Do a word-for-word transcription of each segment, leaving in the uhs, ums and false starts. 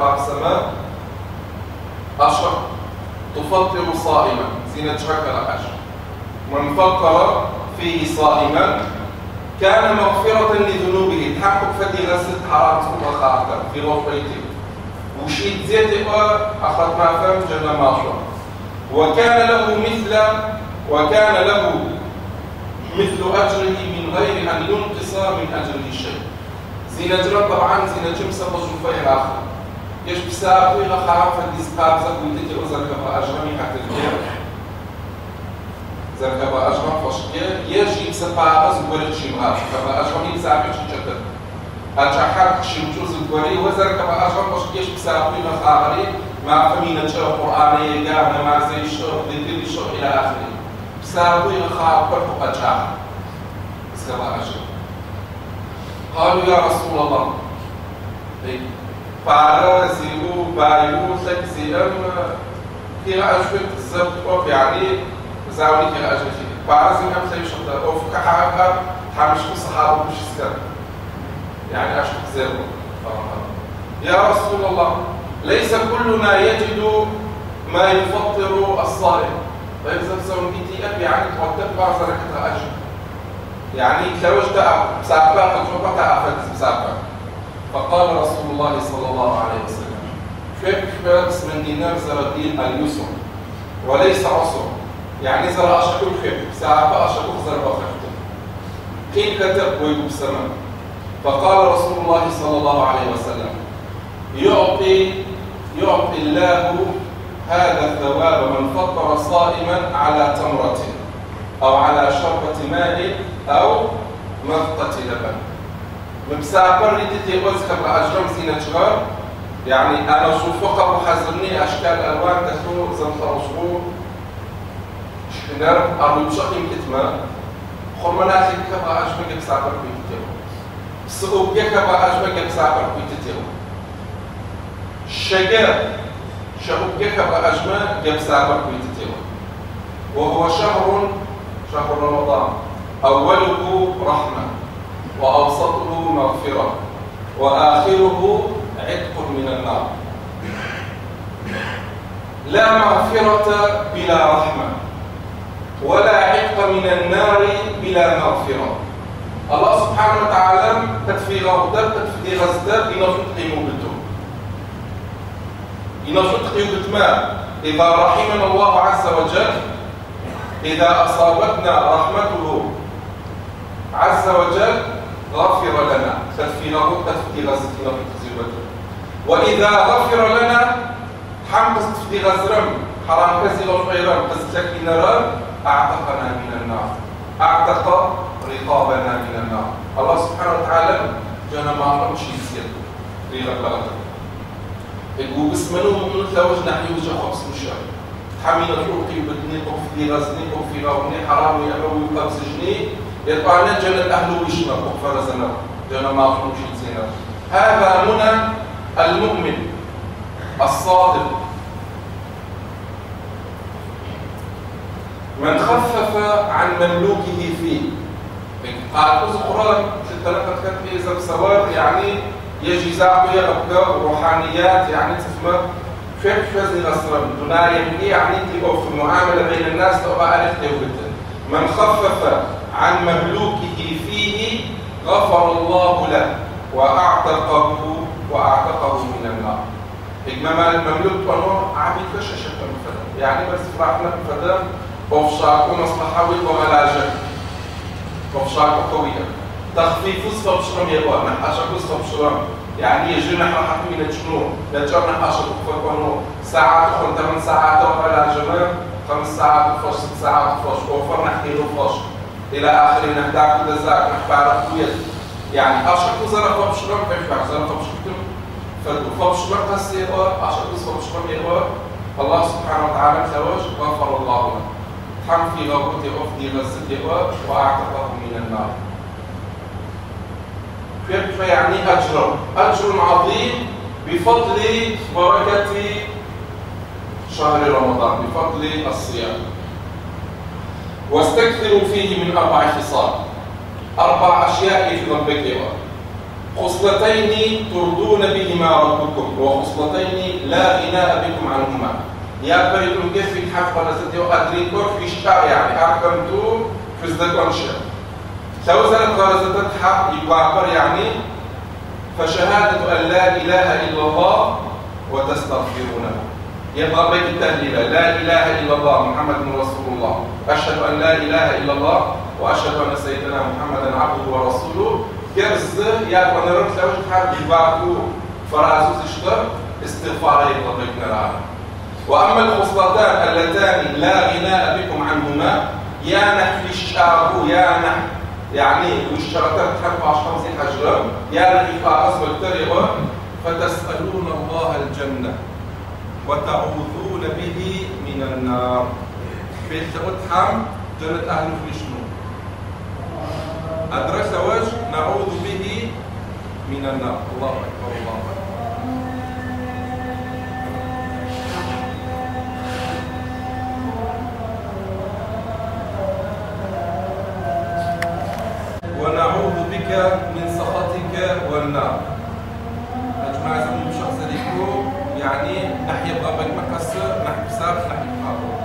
السماء أشر تفطر صائما زينة شكل أشر من فطر فيه صائما كان مغفرة لذنوبه تحقق فدي غسل حرام تكون خاطر في غفرته وشيت زيت أخذ ما فهم جنة ماشوة وكان له مثل وكان له مثل أجره من غير أن ينقص من أجره شيء زينة جرى طبعا زينة جمسة بجوفة الآخر يش بسابق غخاف الإسقاط زبوتك وزركب أجرمي حتى الدير زركب أجرم فشكي يجي بسابق زبوري شمغاش كبا أجرمي بسابق شكتر أجحاك شمجوز الدوري وزركب أجرم فشكي يش بسابق غخاغري ما فمينا تشرح قرآني قامنا ما زي الشرح ذكر الشرح إلى آخره بسابق غخاف برفق أجحاك بسابق أجرم قالوا يا رسول الله para zilu bayu seksiam kira ashwit zabt يعني زاوي كira ashwit para زين أمثل شطة أو في كحاجة حمش صحابه مش سكر يعني ashwit زيرو يا رسول الله ليس كلنا يجد ما يفطر الصائم طيب زبزون بيتي أب يعني توتر بعض ركعة أجر يعني كلوش ده سابقة تجربة أفضل سابقة فقال رسول الله صلى الله عليه وسلم كيف بس من دينار زردين اليسر وليس عسر يعني زر أشكر خير ساعة أشكر زر بخير قيل كتب ويقب السماء فقال رسول الله صلى الله عليه وسلم يعطي يعطي الله هذا الثواب من فطر صائما على تمرة أو على شربة ماء أو مغطة لبن مبسابر لتتي وزخب أجرم زينة شغار يعني أنا شوفك وحزرني أشكال ألوان تخلو زمطة وشغور شكنر أرو بشقيم كتما خرمنا خيك بقى أجمع بسابر بيتتيو سقوب يك بقى أجمع بسابر بيتتيو شجر شقوب يك بقى أجمع بسابر بيتتيو وهو شهر شهر رمضان أوله رحمة وأوسطه مغفرة وآخره عتق من النار لا مغفرة بلا رحمة ولا عتق من النار بلا مغفرة الله سبحانه وتعالى تدفي غوضب تدفي غزدب ينفق قيموبته ينفق قيموبته إذا رحمنا الله عز وجل إذا أصابتنا رحمته عز وجل غفر لنا تدفينه تدفي غزتنا في تزيبته وإذا غفر لنا حمقس تفدي غزرم حرام كزي غفيرا قزتك نرى أعتقنا من النار أعتق رقابنا من النار الله سبحانه وتعالى جانا ما أمرم شيء يسير في غفلته يقول بسمنه من ثوج نحن وجه خبص مشاء حمينا الحوقي بدني قفدي غزني قفي غوني حرام يأبوي قبس جني يطلعنا جنة أهل وشنا كفر زنا جنة ما أخرج زنا هذا منى المؤمن الصادق من خفف عن مملوكه فيه قال القرآن ثلاثة كتب إذا بسوار يعني يجي زعبية أبقى روحانيات يعني تفهم كيف فزني غسرم دنيا يعني تبقى في المعاملة بين الناس تبقى ألف تيوبتن من خفف عن مملوكه فيه غفر الله له وأعتقه وأعتقه من النار. إجماع المملوك بنور عبيد فشاشة المفدى يعني بس فرحنا المفدى وفشاكو مصلحوي وملاجة وفشاكو قوية تخفيف وصفة بشرم يبقى نحاشا وصفة بشرم يعني يجي نحن حكمي لجنور لجر نحاشا بفكرنو ساعات خل ثمان ساعات وملاجة خمس ساعات وفش ست ساعات وفش وفر نحكي له فش إلى آخره نهداك ودزاك نحبارك ويد يعني أشكو زرق وبشرم كيف بعد زرق وبشرم فبشرم قصيرة أشكو زرق وبشرم يبقى الله سبحانه وتعالى زوج غفر الله له حم في غوته أفدي غزته وأعتقه من النار كيف يعني أجر أجر عظيم بفضل بركة شهر رمضان بفضل الصيام واستكثروا فيه من أربع خصال أربع أشياء في ربك خصلتين ترضون بهما ربكم وخصلتين لا غناء بكم عنهما. يا بيتون كيف يتحف ولا ستيو أدريكور في شكار يعني أحكمتو في زدكون شيء. سو زلت غرزة تحق يعبر يعني فشهادة أن لا إله إلا الله وتستغفرونه. يبقى بيت التهليل لا إله إلا الله محمد رسول الله. أشهد أن لا إله إلا الله وأشهد أن سيدنا محمدا عبده ورسوله. كرز يا بنرد لو تحب يبعثوا فرازوز اشتر استغفار يطلب لنا. وأما الخصلتان اللتان لا غناء بكم عنهما يا نحل الشعب يا نحل يعني والشرطات تحب عشان زي حجرة يا نحل فأصبح التريغة فتسألون الله الجنة وتعوذون به من النار. بيت أتحم جنة أهل فلشنو أدرك زواج نعوذ به من النار. الله أكبر الله أكبر. ونعوذ بك من سخطك والنار. يا جماعة زمن بشخص ليكو يعني نحيا بغابك مكسر نحيا بساق نحيا بغابك.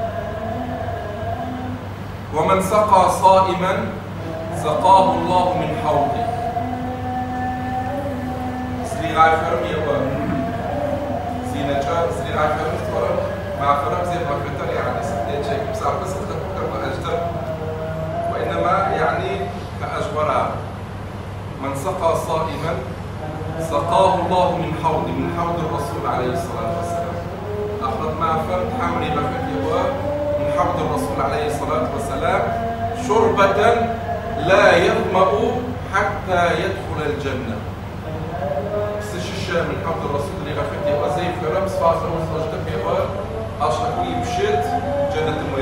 ومن سقى صائما سقاه الله من حوضه. سري غاي فرم يوا زينة جار سري غاي فرم فرم مع فرم زي ما فتر يعني سديت شيء بساق بس أكثر أجدر وإنما يعني كأجبرها. من سقى صائما سقاه الله من حوض من حوض الرسول عليه الصلاة والسلام. أخذ مع فرد حمري بفتيوه من حوض الرسول عليه الصلاة والسلام شربة لا يظمأ حتى يدخل الجنة. بس الشيشة من حوض الرسول اللي بفتيوه زي في رمز فاخر وصلت فيه أشركوا يمشيت جنة